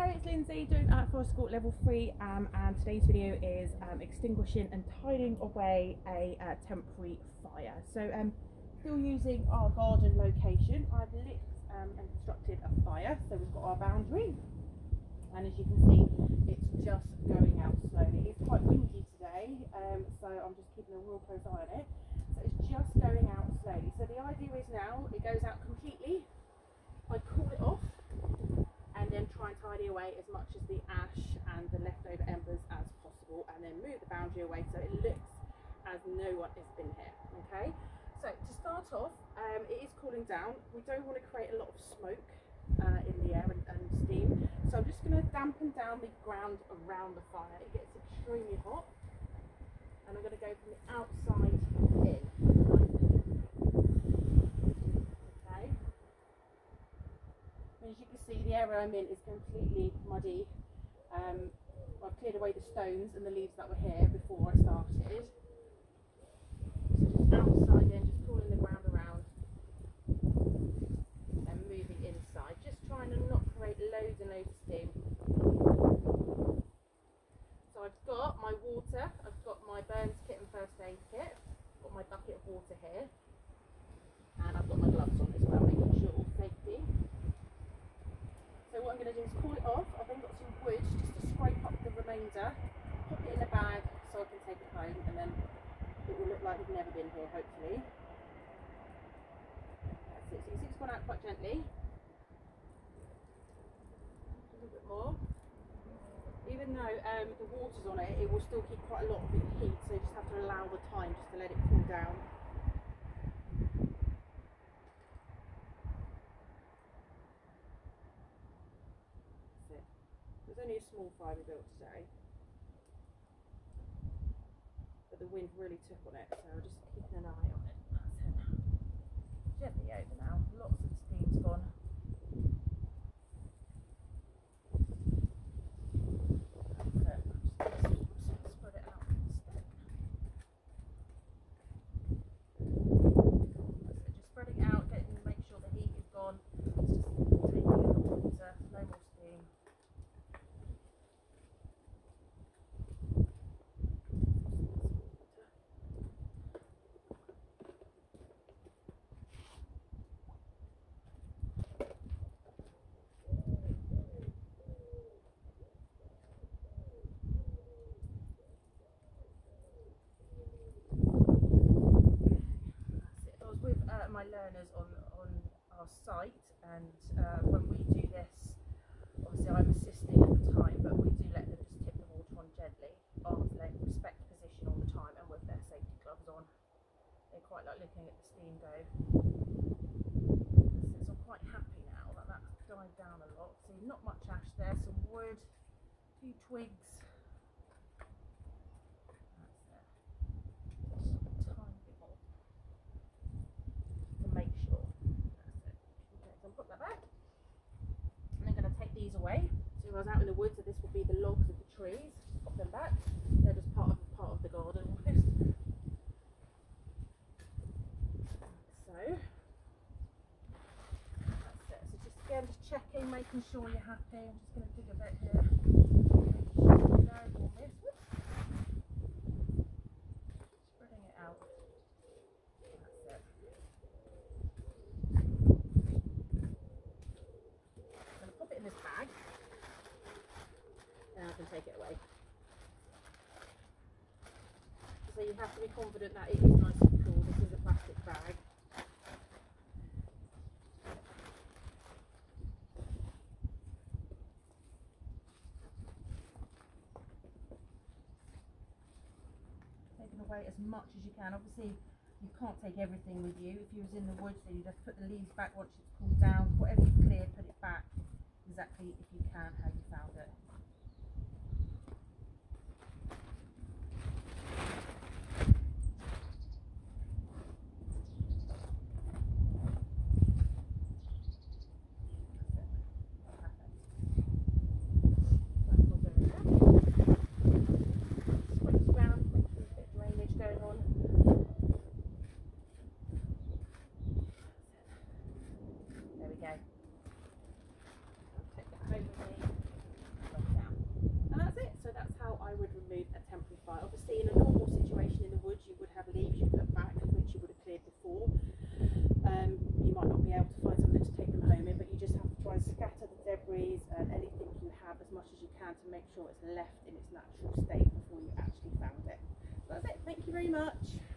Hello, it's Lindsay doing Forest School Level 3 and today's video is extinguishing and tidying away a temporary fire. So still using our garden location, I've lit and constructed a fire. So we've got our boundary and as you can see it's just going out slowly. It's quite windy today, so I'm just keeping a real close eye on it. So it's just going out slowly. So the idea is now it goes out completely, I cool it off and then try and tidy away as much as the ash and the leftover embers as possible, and then move the boundary away so it looks as no one has been here. Okay, so to start off, it is cooling down. We don't want to create a lot of smoke in the air and steam, so I'm just going to dampen down the ground around the fire. It gets extremely hot and I'm going to go from the outside in. As you can see, the area I'm in is completely muddy. I've cleared away the stones and the leaves that were here before I started. So just outside in, just cooling the ground around and moving inside. Just trying to not create loads and loads of steam. So I've got my water, I've got my burns kit and first aid kit, I've got my bucket of water here, and I've got my gloves on as well, making sure all safety. So what I'm going to do is cool it off. I've then got some wood just to scrape up the remainder, put it in a bag so I can take it home, and then it will look like it's never been here, hopefully. That's it. So you see it's gone out quite gently. A little bit more. Even though the water's on it, it will still keep quite a lot of it heat, so you just have to allow the time just to let it cool down. There's only a small fire we built today, but the wind really took on it, so we're just keeping an eye on it. That's it. Gently over now. Lots of steam's gone. That's it. Just spread it out instead. That's it. Just spreading it out, make sure the heat is gone. It's just taking in the water. No more steam. My learners on our site, and when we do this, obviously I'm assisting at the time, but we do let them just tip the water on gently, after they respect position all the time and with their safety gloves on. They quite like looking at the steam go. So I'm quite happy now that that's died down a lot. See, not much ash there, some wood, a few twigs. Make sure. That's it. Okay, so I'll put that back. And I'm going to take these away. So I was out in the woods, so this will be the logs of the trees. Pop them back. They're just part of the garden almost. So that's it. So just again, just checking, making sure you're happy. I'm just going to dig a bit here. Making sure no more miss. Spreading it out. This bag, and I can take it away. So you have to be confident that it is nice and cool. This is a plastic bag. Taking away as much as you can. Obviously you can't take everything with you. If you was in the woods, then you just put the leaves back once it's cooled down. Whatever you've cleared, put it back exactly, if you can, how you found it. There we go. Take that home with me. make sure it's left in its natural state before you actually found it. So that's it. Thank you very much.